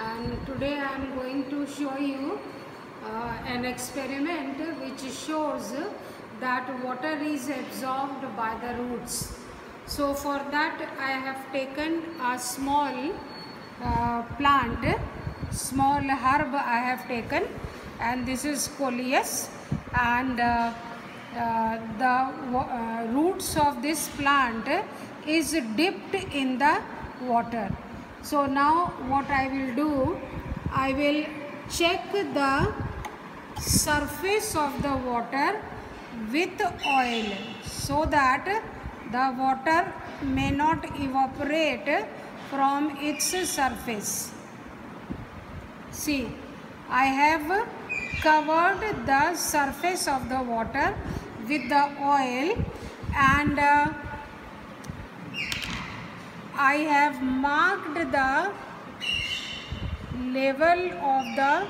and today I am going to show you an experiment which shows that water is absorbed by the roots. So for that I have taken a small plant, small herb I have taken, and this is coleus, and the roots of this plant is dipped in the water. So now what I will do, I will check the surface of the water with oil so that the water may not evaporate from its surface. See, I have covered the surface of the water with the oil, and I have marked the level of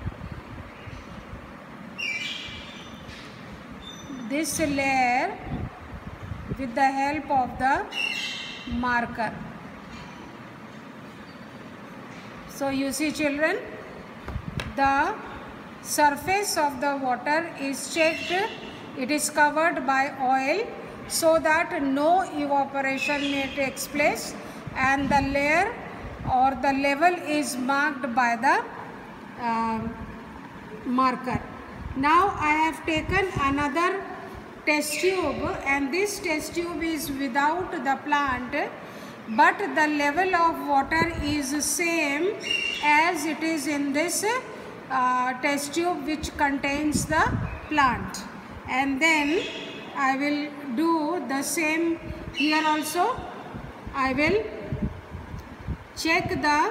this layer with the help of the marker. So you see children, the surface of the water is checked, it is covered by oil so that no evaporation may take place, and the layer or the level is marked by the marker. Now I have taken another test tube, and this test tube is without the plant, but the level of water is same as it is in this test tube which contains the plant. And then I will do the same here also. I will check the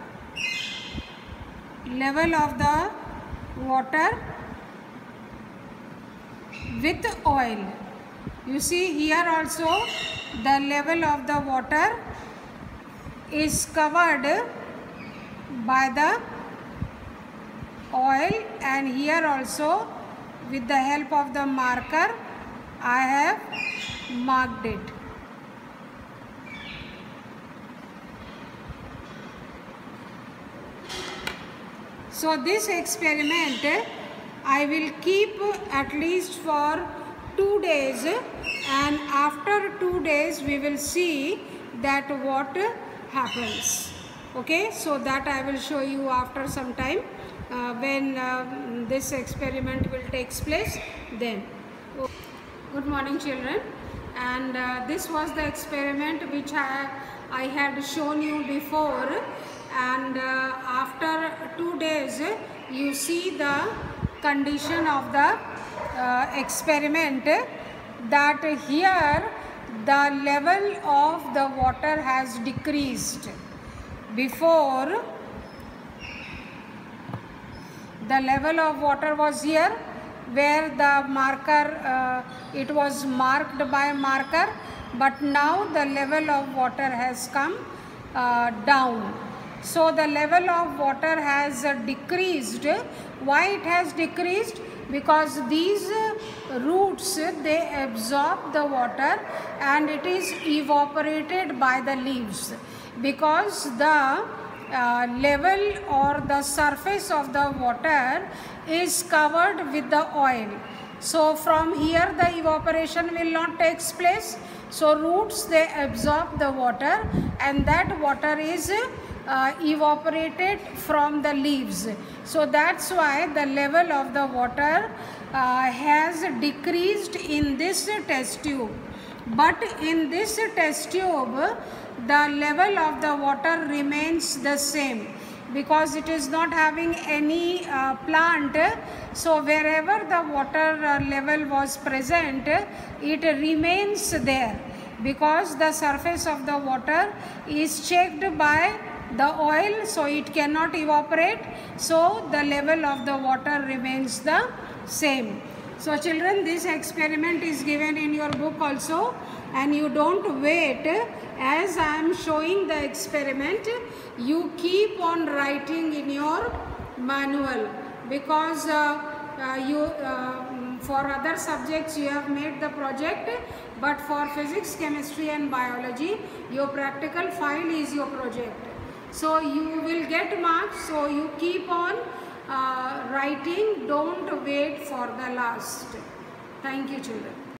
level of the water with oil. You see here also the level of the water is covered by the oil, and here also with the help of the marker I have marked it. So this experiment I will keep at least for 2 days, and after 2 days we will see that what happens. Okay, so that I will show you after some time when this experiment will take place then. Good morning children, and this was the experiment which I had shown you before, and after 2 days you see the condition of the experiment, that here the level of the water has decreased. Before, the level of water was here where the marker, it was marked by marker, but now the level of water has come down. So the level of water has decreased. Why it has decreased? Because these roots, they absorb the water and it is evaporated by the leaves, because the level or the surface of the water is covered with the oil. So from here the evaporation will not take place. So roots, they absorb the water, and that water is evaporated from the leaves. So that's why the level of the water has decreased in this test tube. But in this test tube, the level of the water remains the same, because it is not having any plant. So wherever the water level was present, it remains there, because the surface of the water is checked by the oil, so it cannot evaporate. So the level of the water remains the same. So children, this experiment is given in your book also, and you don't wait. As I am showing the experiment, you keep on writing in your manual, because for other subjects you have made the project, but for physics, chemistry and biology, your practical file is your project. So you will get marks. So you keep on writing. Don't wait for the last. Thank you, children.